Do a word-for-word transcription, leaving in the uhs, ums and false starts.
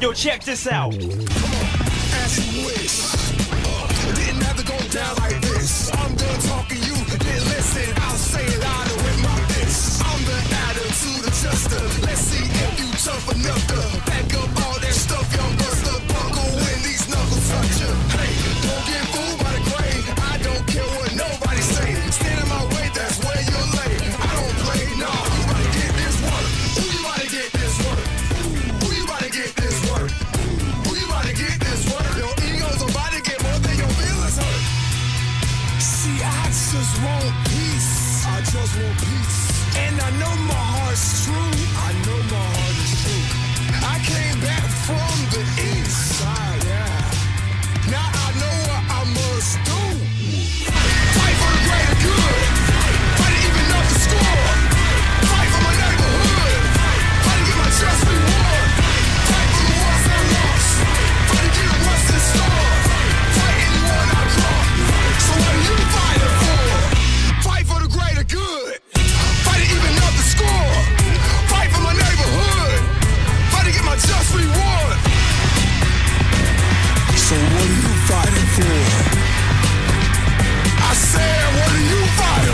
Yo, check this out. As you wish. Uh, didn't have to go down like this. I'm done talking, you didn't listen. I'll say it louder with my fist. I'm the attitude adjuster. Let's see if you tough enough to back up all that stuff, young buster. Buckle when these knuckles touch you. Hey, don't get fooled by the grade. I don't care what nobody say. Stand in my way, that's where you're late. I don't play, no. You about to get this work. Who you about to get this work? Who you about to get this work? Who you about to get this work? Your ego's about to get more than your feelings hurt. See, I just want peace. I just want peace. And I know my heart's true. I know my heart is true. I came back from the east side, yeah. Now I know what I must do. Fight for the greater good. Fight to even up the score. Fight for my neighborhood. Fight to get my just reward. Fight for the ones I lost. Fight to get what's in store. Fight anyone I draw. So what are you fighting for? Fight for the greater good. Fight to even up the score. Fight for my neighborhood. Fight to get my just reward. So what are you fighting for? I said, what are you fighting